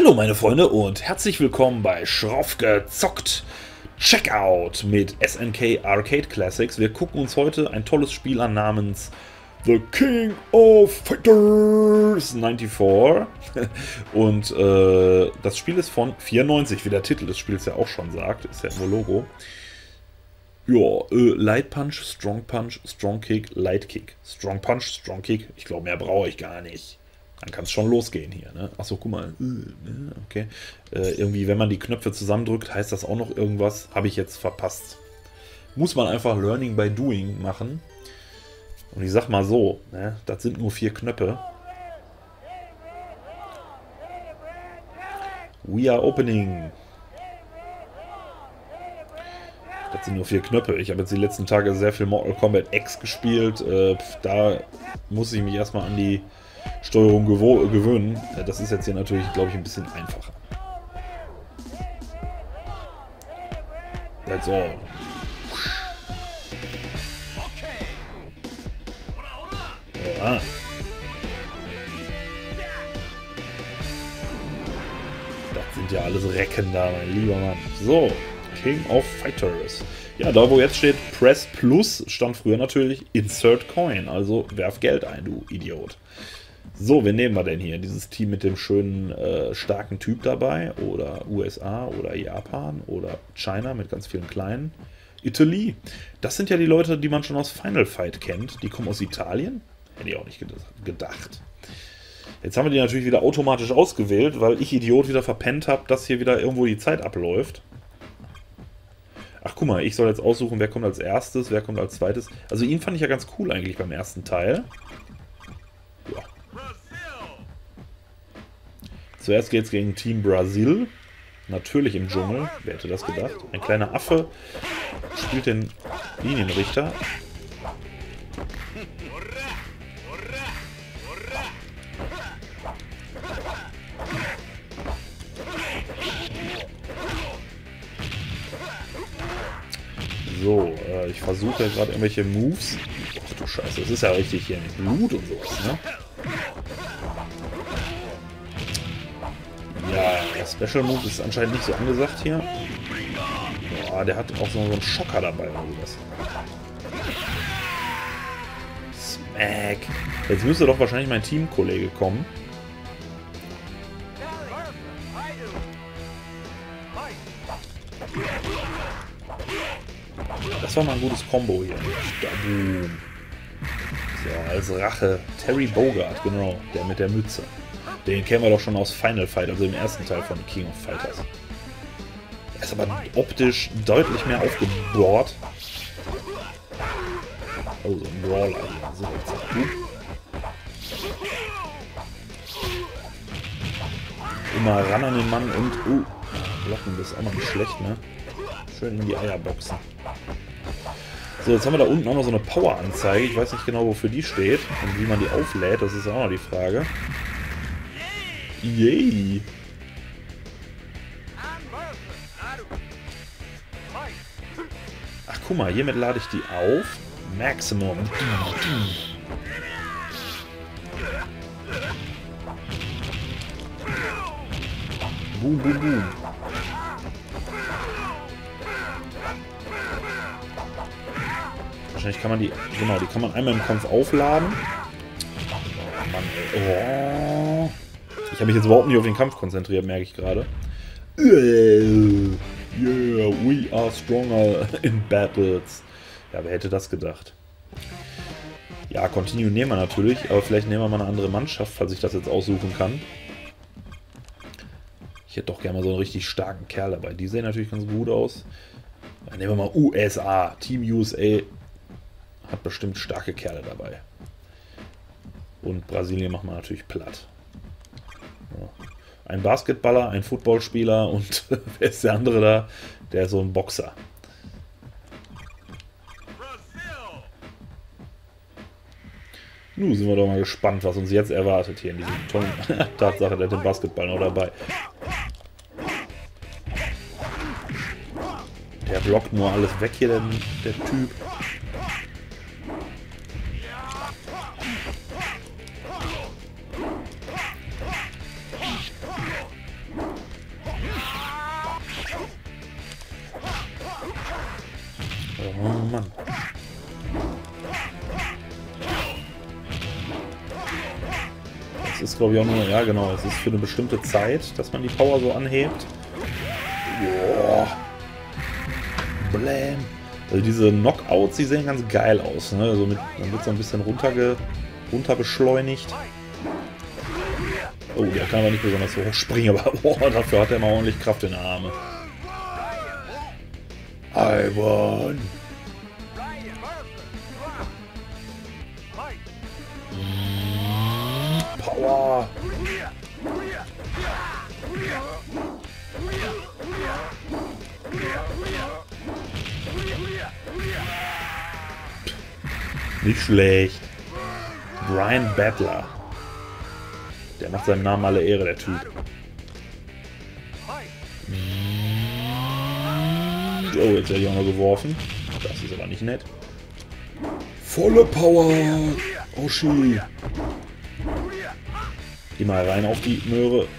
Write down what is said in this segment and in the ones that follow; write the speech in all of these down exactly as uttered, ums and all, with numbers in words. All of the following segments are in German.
Hallo meine Freunde und herzlich willkommen bei Schroff gezockt Checkout mit S N K Arcade Classics. Wir gucken uns heute ein tolles Spiel an namens The King of Fighters vierundneunzig und äh, das Spiel ist von vierundneunzig, wie der Titel des Spiels ja auch schon sagt, ist ja nur Logo. Ja, äh, Light Punch, Strong Punch, Strong Kick, Light Kick. Strong Punch, Strong Kick, ich glaube mehr brauche ich gar nicht. Dann kann es schon losgehen hier, ne? Achso, guck mal. Okay. Äh, irgendwie, wenn man die Knöpfe zusammendrückt, heißt das auch noch irgendwas. Habe ich jetzt verpasst. Muss man einfach Learning by Doing machen. Und ich sag mal so, ne? Das sind nur vier Knöpfe. We are opening. Das sind nur vier Knöpfe. Ich habe jetzt die letzten Tage sehr viel Mortal Kombat X gespielt. Äh, da muss ich mich erstmal an die Steuerung gewöhnen. Das ist jetzt hier natürlich, glaube ich, ein bisschen einfacher. That's all. Ja. Das sind ja alles Recken da, mein lieber Mann. So, King of Fighters. Ja, da wo jetzt steht Press Plus, stand früher natürlich Insert Coin. Also werf Geld ein, du Idiot. So, wen nehmen wir denn hier? Dieses Team mit dem schönen, äh, starken Typ dabei? Oder U S A oder Japan oder China mit ganz vielen kleinen? Italy. Das sind ja die Leute, die man schon aus Final Fight kennt. Die kommen aus Italien? Hätte ich auch nicht gedacht. Jetzt haben wir die natürlich wieder automatisch ausgewählt, weil ich Idiot wieder verpennt habe, dass hier wieder irgendwo die Zeit abläuft. Ach, guck mal, ich soll jetzt aussuchen, wer kommt als erstes, wer kommt als zweites. Also ihn fand ich ja ganz cool eigentlich beim ersten Teil. Ja. Zuerst geht es gegen Team Brasil. Natürlich im Dschungel. Wer hätte das gedacht? Ein kleiner Affe spielt den Linienrichter. So, äh, ich versuche ja gerade irgendwelche Moves. Ach du Scheiße, das ist ja richtig hier mit Blut und sowas, ne? Ja, der Special Move ist anscheinend nicht so angesagt hier. Boah, der hat auch so einen Schocker dabei oder sowas. Smack. Jetzt müsste doch wahrscheinlich mein Teamkollege kommen. Das war mal ein gutes Combo hier. So, als Rache. Terry Bogard, genau. Der mit der Mütze. Den kennen wir doch schon aus Final Fight, also im ersten Teil von King of Fighters. Er ist aber optisch deutlich mehr aufgebohrt. Oh, so ein Brawler hier. So, jetzt auch gut. Immer ran an den Mann und... Uh, blocken, das ist auch noch nicht schlecht, ne? Schön in die Eier boxen. So, jetzt haben wir da unten auch noch so eine Power-Anzeige. Ich weiß nicht genau, wofür die steht und wie man die auflädt. Das ist auch noch die Frage. Yay! Ach, guck mal, hiermit lade ich die auf. Maximum. Boom, boom, boom. Wahrscheinlich kann man die, genau, die kann man einmal im Kampf aufladen. Oh Mann, ey. Oh. Ich habe mich jetzt überhaupt nicht auf den Kampf konzentriert, merke ich gerade. Yeah, we are stronger in battles. Ja, wer hätte das gedacht? Ja, Continue nehmen wir natürlich, aber vielleicht nehmen wir mal eine andere Mannschaft, falls ich das jetzt aussuchen kann. Ich hätte doch gerne mal so einen richtig starken Kerl dabei. Die sehen natürlich ganz gut aus. Dann nehmen wir mal U S A. Team U S A hat bestimmt starke Kerle dabei. Und Brasilien machen wir natürlich platt. Ein Basketballer, ein Footballspieler und wer ist der andere da? Der ist so ein Boxer. Nun sind wir doch mal gespannt, was uns jetzt erwartet hier in diesem tollen Tatsache, der hat den Basketball noch dabei. Der blockt nur alles weg hier, der, der Typ. Das ist, glaube ich, auch nur... Ja, genau. Es ist für eine bestimmte Zeit, dass man die Power so anhebt. Boah. Blam. Also diese Knockouts, die sehen ganz geil aus. Ne? Also mit, dann wird so ein bisschen runterge, runter beschleunigt. Oh, der kann aber nicht besonders so hoch springen, aber boah, dafür hat er mal ordentlich Kraft in den Armen. I won. Power. Nicht schlecht. Brian Battler. Der macht seinem Namen alle Ehre, der Typ. Oh, jetzt werde ich auch noch geworfen. Das ist aber nicht nett. Volle Power! Oshi! Geh mal rein auf die Möhre.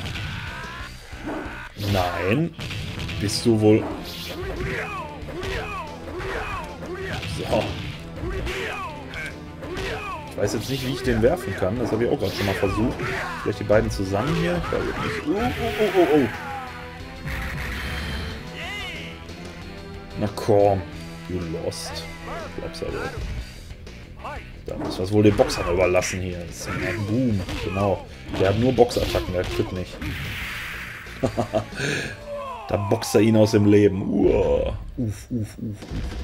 Nein. Bist du wohl... So. Ich weiß jetzt nicht, wie ich den werfen kann. Das habe ich auch gerade schon mal versucht. Vielleicht die beiden zusammen hier. Ich weiß nicht. Oh, oh, oh, oh, oh. Na komm. You lost. Ich glaub's aber. Da müssen wir es wohl den Boxern überlassen hier. Das ist ein Boom. Genau. Der hat nur Boxattacken. Der tritt nicht. Da boxt er ihn aus dem Leben. Uff, uff, uff, uff.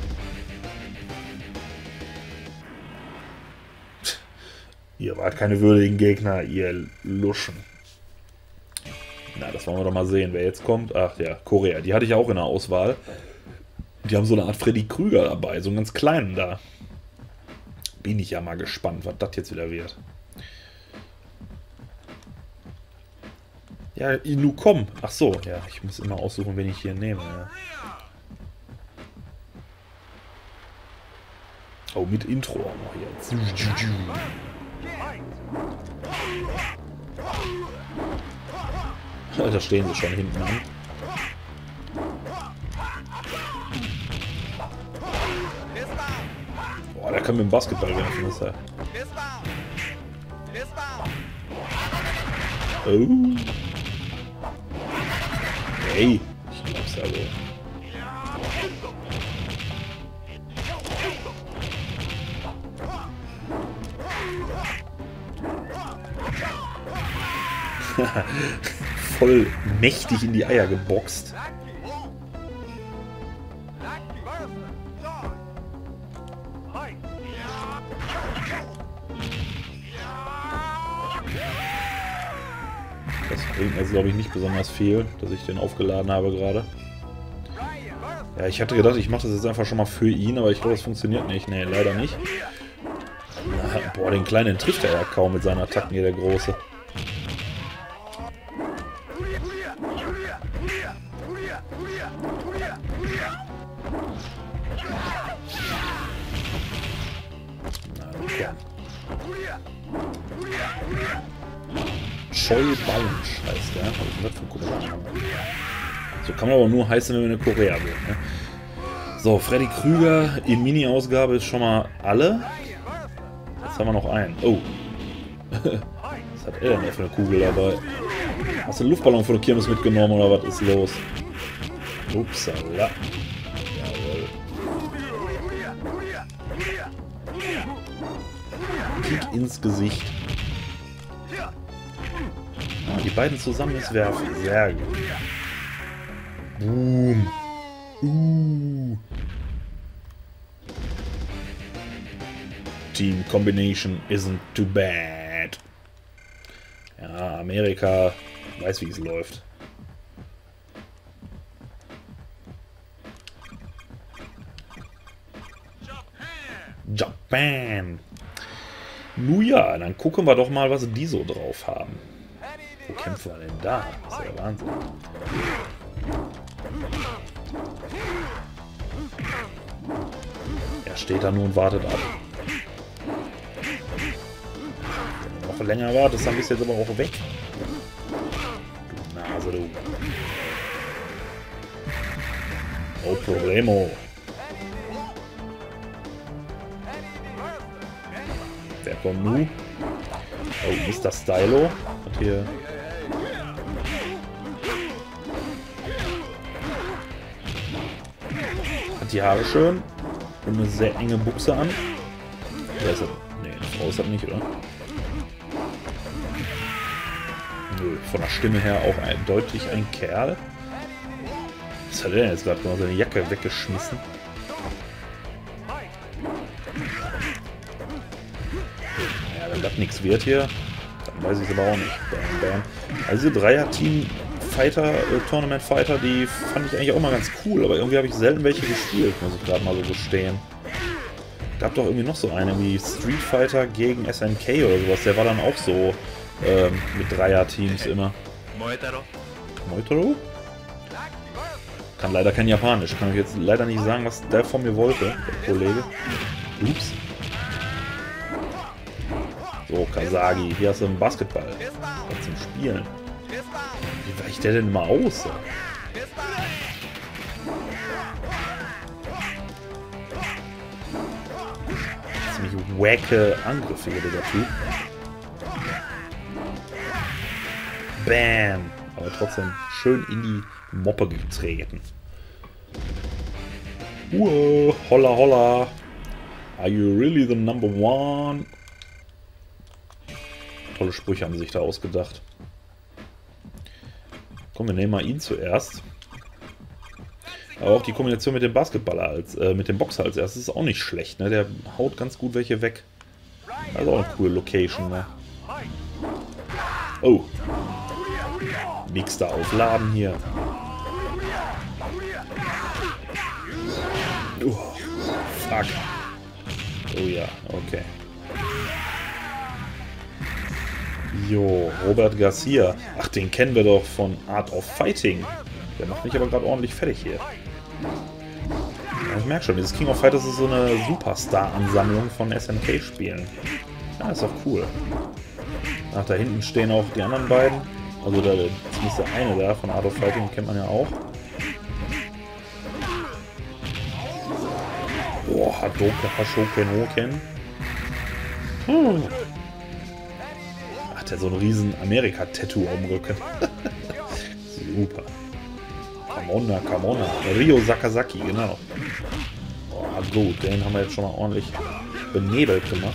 Ihr wart keine würdigen Gegner, ihr Luschen. Na, das wollen wir doch mal sehen, wer jetzt kommt. Ach ja, Korea. Die hatte ich auch in der Auswahl. Die haben so eine Art Freddy Krüger dabei, so einen ganz kleinen da. Bin ich ja mal gespannt, was das jetzt wieder wird. Ja, Inu, komm. Ach so, ja, ich muss immer aussuchen, wen ich hier nehme. Ja. Oh, mit Intro auch noch jetzt. Da stehen sie schon hinten an. Boah, der kann mit dem Basketball werfen, das ist ja. Oh. Hey, ich glaub's ja wohl. Voll mächtig in die Eier geboxt. Das bringt jetzt, glaube ich, nicht besonders viel, dass ich den aufgeladen habe gerade. Ja, ich hatte gedacht, ich mache das jetzt einfach schon mal für ihn, aber ich glaube, das funktioniert nicht. Nee, leider nicht. Na, boah, den Kleinen trifft er ja kaum mit seinen Attacken hier, der Große. Choi Bunch heißt der. So kann man aber nur heißen, wenn man in Korea will. Ne? So, Freddy Krüger in Mini-Ausgabe ist schon mal alle. Jetzt haben wir noch einen. Oh. Was hat er denn für eine Kugel dabei? Hast du einen Luftballon von der Kirmes mitgenommen oder was ist los? Upsala. Jawohl. Kick ins Gesicht. Ah, die beiden zusammen ist werfen. Sehr gut. Boom. Uh. Team Combination isn't too bad. Ja, Amerika weiß, wie es läuft. Japan. Nun ja, dann gucken wir doch mal, was die so drauf haben. Wo kämpfen wir denn da? Das ist ja Wahnsinn. Er steht da nur und wartet ab. Wenn du noch länger wartest, dann bist du jetzt aber auch weg. Du Nase, du. Oh, Problemo. Wer kommt nun? Oh, Mister Stylo hat hier... Hat die Haare schön und eine sehr enge Buchse an. Wer ist das? Nee, eine Frau ist das nicht, oder? Nö, von der Stimme her auch ein, deutlich ein Kerl. Was hat er denn jetzt gerade gemacht? Seine Jacke weggeschmissen. Ja, wenn das nichts wird hier, dann weiß ich es aber auch nicht. Bam, bam. Also diese Dreier-Team-Fighter, äh, Tournament-Fighter, die fand ich eigentlich auch mal ganz cool, aber irgendwie habe ich selten welche gespielt, muss ich gerade mal so gestehen. Gab doch irgendwie noch so eine, wie Street Fighter gegen S N K oder sowas, der war dann auch so ähm, mit Dreier-Teams immer. Moitaro? Moitaro? Kann leider kein Japanisch, kann ich jetzt leider nicht sagen, was der von mir wollte, der Kollege. Ups. So, Kasagi, hier hast du einen Basketball. Was zum Spielen. Wie weicht der denn immer aus? Ziemlich wacke Angriffe hier, dieser Typ. Bam! Aber trotzdem schön in die Moppe getreten. Uah, holla holla. Are you really the number one? Tolle Sprüche haben sie sich da ausgedacht. Komm, wir nehmen mal ihn zuerst. Aber auch die Kombination mit dem Basketballer als, äh, mit dem Boxer als erstes ist auch nicht schlecht, ne? Der haut ganz gut welche weg. Also auch eine coole Location, ne? Oh. Nix da aufladen hier. Uh, fuck. Oh ja, okay. Jo, Robert Garcia. Ach, den kennen wir doch von Art of Fighting. Der macht mich aber gerade ordentlich fertig hier. Ja, ich merke schon, dieses King of Fighters ist so eine Superstar-Ansammlung von S N K-Spielen. Ja, ist doch cool. Ach, da hinten stehen auch die anderen beiden. Also der, zumindest der eine da von Art of Fighting kennt man ja auch. Boah, Hadoken, Hashoken, Hoken. Hm. Hat er so ein riesen Amerika-Tattoo am Rücken. Super. Kamona, Kamona. Ryo Sakazaki, genau. Boah, gut, den haben wir jetzt schon mal ordentlich benebelt gemacht.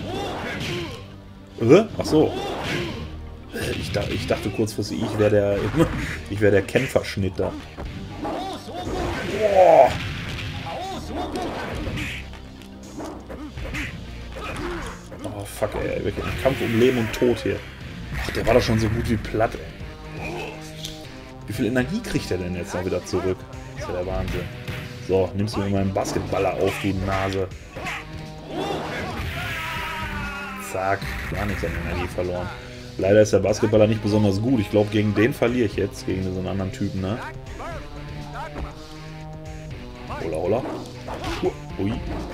Äh? Ach so. Ich dachte, ich dachte kurzfristig, ich wäre der, ich wäre der Kämpferschnitt da. Boah. Oh fuck, ey, wirklich ein Kampf um Leben und Tod hier. Ach, der war doch schon so gut wie platt, ey. Wie viel Energie kriegt er denn jetzt noch wieder zurück? Das ist ja der Wahnsinn. So, nimmst du mir meinen Basketballer auf, die Nase. Zack, gar nichts an Energie verloren. Leider ist der Basketballer nicht besonders gut. Ich glaube, gegen den verliere ich jetzt. Gegen so einen anderen Typen, ne? Hola, hola. Ui.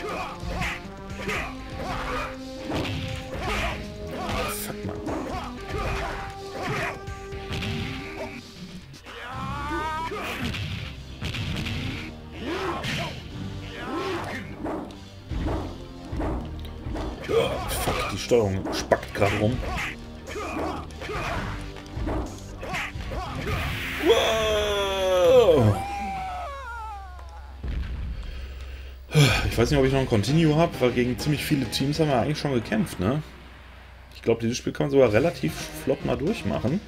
Fuck, Mann. Fuck, die Steuerung spackt gerade rum. Wow. Ich weiß nicht, ob ich noch ein Continue habe, weil gegen ziemlich viele Teams haben wir eigentlich schon gekämpft, ne? Ich glaube, dieses Spiel kann man sogar relativ flott mal durchmachen.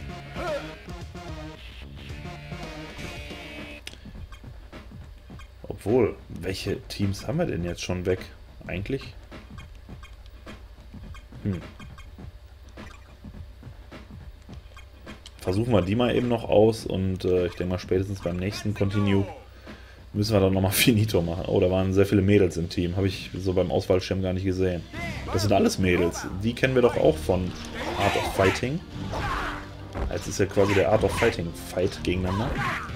Obwohl, welche Teams haben wir denn jetzt schon weg? Eigentlich? Hm. Versuchen wir die mal eben noch aus und äh, ich denke mal spätestens beim nächsten Continue müssen wir dann nochmal Finito machen. Oh, da waren sehr viele Mädels im Team. Habe ich so beim Auswahlschirm gar nicht gesehen. Das sind alles Mädels. Die kennen wir doch auch von Art of Fighting. Jetzt ist ja quasi der Art of Fighting Fight gegeneinander.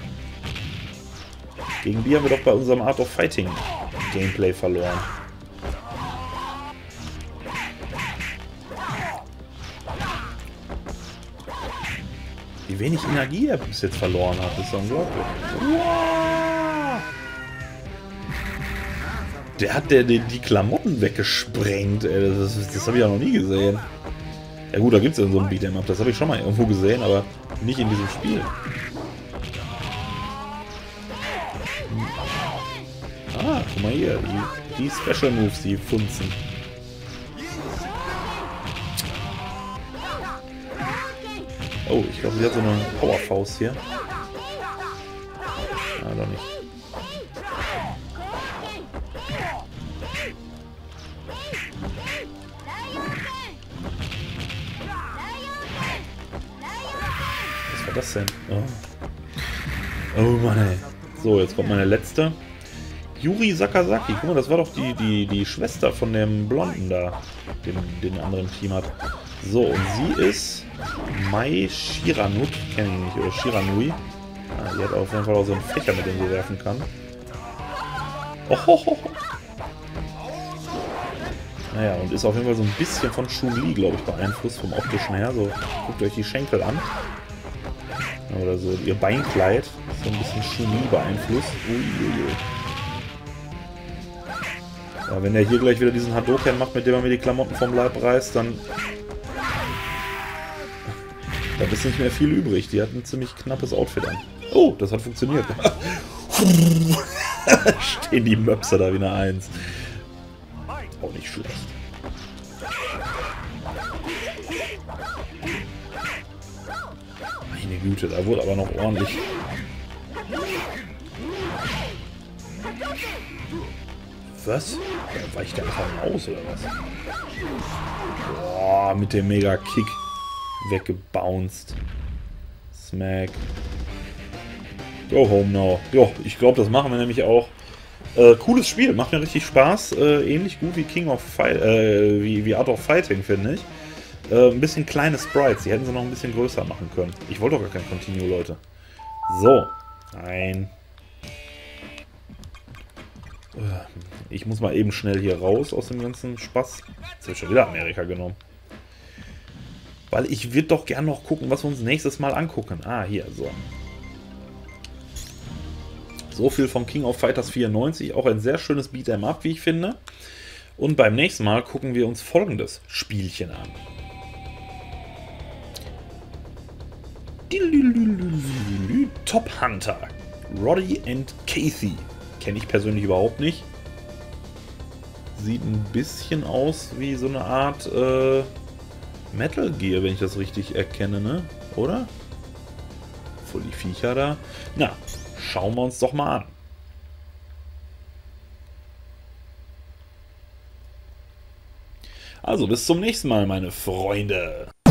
Gegen die haben wir doch bei unserem Art of Fighting Gameplay verloren. Wie wenig Energie er bis jetzt verloren hat, ist unglaublich. Wow. Der hat der, der die Klamotten weggesprengt, ey. Das, das, das habe ich ja noch nie gesehen. Ja gut, da gibt es ja so ein Beat'em Up. Das habe ich schon mal irgendwo gesehen, aber nicht in diesem Spiel. Ah, guck mal hier. Die, die Special Moves, die funzen. Oh, ich glaube, sie hat so eine Powerfaust hier. Ah, doch nicht. Was war das denn? Oh, oh Mann, ey. So, jetzt kommt meine letzte. Yuri Sakazaki. Guck mal, das war doch die, die, die Schwester von dem Blonden da, den, den anderen Team hat. So, und sie ist Mai Shiranut, kenne ich nicht, oder Shiranui. Ah, die hat auf jeden Fall auch so einen Fächer, mit dem sie werfen kann. Ohoho. Naja, und ist auf jeden Fall so ein bisschen von Chun-Li, glaube ich, beeinflusst, vom optischen her. So, guckt euch die Schenkel an. Oder so, ihr Beinkleid ist so ein bisschen Chun-Li beeinflusst. Uiuiui. Ja, wenn er hier gleich wieder diesen Hadoken macht, mit dem er mir die Klamotten vom Leib reißt, dann... Da ist nicht mehr viel übrig. Die hat ein ziemlich knappes Outfit an. Oh, das hat funktioniert. Stehen die Möpse da wie eine Eins. Auch nicht schlecht. Meine Güte, da wurde aber noch ordentlich... Was? Da weicht der einfach aus, oder was? Boah, mit dem Mega-Kick weggebounced. Smack. Go home now. Jo, ich glaube, das machen wir nämlich auch. Äh, cooles Spiel, macht mir richtig Spaß. Äh, ähnlich gut wie King of Fight, äh, wie, wie Art of Fighting, finde ich. Äh, ein bisschen kleine Sprites, die hätten sie noch ein bisschen größer machen können. Ich wollte doch gar kein Continue, Leute. So. Nein. Ich muss mal eben schnell hier raus aus dem ganzen Spaß. Jetzt wird schon wieder Amerika genommen. Weil ich würde doch gern noch gucken, was wir uns nächstes Mal angucken. Ah, hier, so. So viel von King of Fighters vierundneunzig. Auch ein sehr schönes Beat'em Up, wie ich finde. Und beim nächsten Mal gucken wir uns folgendes Spielchen an. Top Hunter. Roddy and Casey. Kenne ich persönlich überhaupt nicht. Sieht ein bisschen aus wie so eine Art äh, Metal Gear, wenn ich das richtig erkenne, ne? Oder? Voll die Viecher da. Na, schauen wir uns doch mal an. Also, bis zum nächsten Mal, meine Freunde.